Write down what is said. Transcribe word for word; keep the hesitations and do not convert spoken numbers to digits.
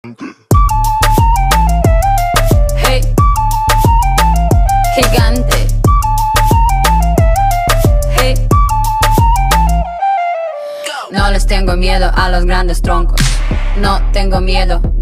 Hey, gigante. Hey, no les tengo miedo a los grandes troncos. No tengo miedo